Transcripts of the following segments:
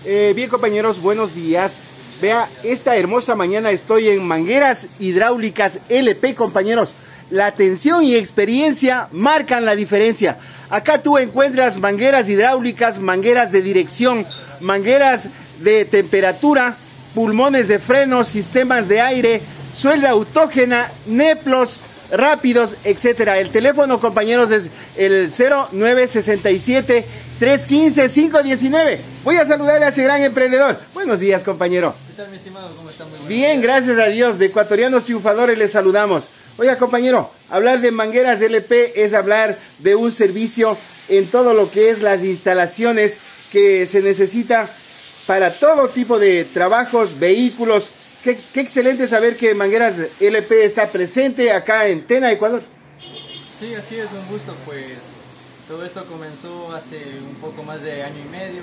Bien compañeros, buenos días. Vea, esta hermosa mañana estoy en Mangueras Hidráulicas LP, compañeros. La atención y experiencia marcan la diferencia. Acá tú encuentras mangueras hidráulicas, mangueras de dirección, mangueras de temperatura, pulmones de freno, sistemas de aire, suelda autógena, neplos rápidos, etcétera. El teléfono, compañeros, es el 0967-315-519. Voy a saludarle a ese gran emprendedor. Buenos días, compañero. ¿Qué tal, mi estimado? ¿Cómo está? Muy bien, gracias a Dios. De Ecuatorianos Triunfadores les saludamos. Oiga, compañero, hablar de Mangueras LP es hablar de un servicio en todo lo que es las instalaciones que se necesita para todo tipo de trabajos, vehículos. Qué excelente saber que Mangueras LP está presente acá en Tena, Ecuador. Sí, así es, un gusto. Pues todo esto comenzó hace un poco más de año y medio.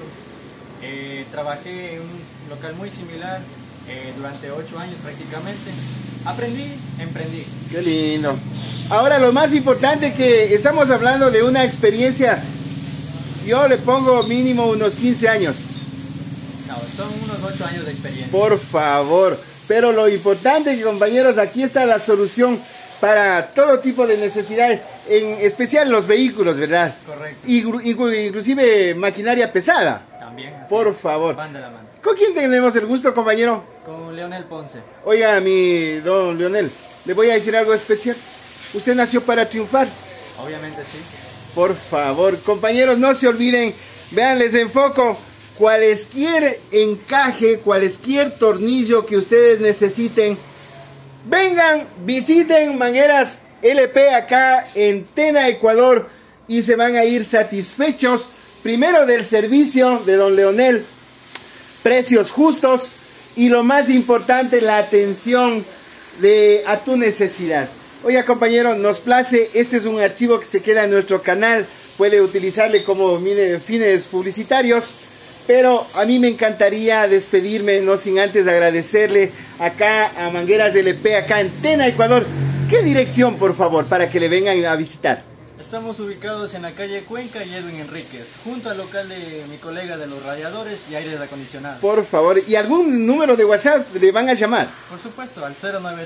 Trabajé en un local muy similar durante 8 años prácticamente. Aprendí, emprendí. Qué lindo. Ahora lo más importante, que estamos hablando de una experiencia, yo le pongo mínimo unos 15 años. No, son unos 8 años de experiencia. Por favor. Pero lo importante, compañeros, aquí está la solución para todo tipo de necesidades, en especial los vehículos, ¿verdad? Correcto. Inclusive maquinaria pesada. También. Por favor. Van de la mano. ¿Con quién tenemos el gusto, compañero? Con Leonel Ponce. Oiga, mi don Leonel, le voy a decir algo especial. Usted nació para triunfar. Obviamente sí. Por favor, compañeros, no se olviden. Vean, les enfoco. Cualesquier encaje, cualesquier tornillo que ustedes necesiten, vengan, visiten Mangueras LP acá en Tena, Ecuador, y se van a ir satisfechos, primero del servicio de don Leonel, precios justos y lo más importante, la atención a tu necesidad. Oiga, compañero, nos place, este es un archivo que se queda en nuestro canal, puede utilizarle como fines publicitarios. Pero a mí me encantaría despedirme, no sin antes agradecerle acá a Mangueras LP, acá en Tena, Ecuador. ¿Qué dirección, por favor, para que le vengan a visitar? Estamos ubicados en la calle Cuenca y Edwin Enríquez, junto al local de mi colega de los radiadores y aires acondicionados. Por favor, ¿y algún número de WhatsApp le van a llamar? Por supuesto, al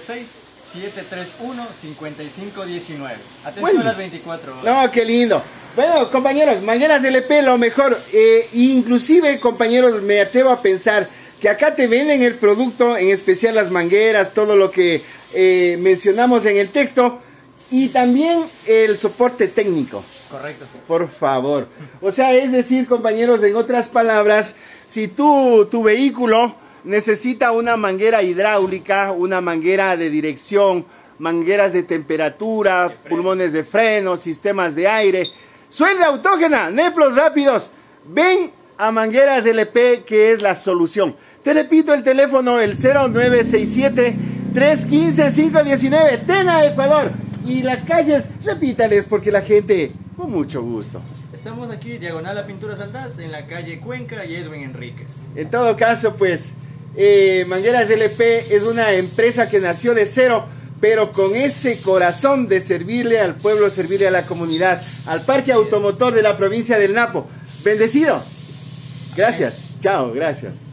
096-731-5519. Atención, bueno, a las 24 horas. No, qué lindo. Bueno, compañeros, Mangueras LP, lo mejor. Inclusive, compañeros, me atrevo a pensar que acá te venden el producto, en especial las mangueras, todo lo que mencionamos en el texto, y también el soporte técnico. Correcto. Por favor. O sea, es decir, compañeros, en otras palabras, si tu vehículo necesita una manguera hidráulica, una manguera de dirección, mangueras de temperatura, pulmones de freno, sistemas de aire, suelda autógena, neplos rápidos, ven a Mangueras LP, que es la solución. Te repito el teléfono, el 0967-315-519, Tena, Ecuador. Y las calles, repítales, porque la gente, con mucho gusto. Estamos aquí, diagonal a Pinturas Aldaz, en la calle Cuenca y Edwin Enríquez. En todo caso, pues, Mangueras LP es una empresa que nació de cero, pero con ese corazón de servirle al pueblo, servirle a la comunidad, al parque automotor de la provincia del Napo. Bendecido. Gracias. Chao, gracias.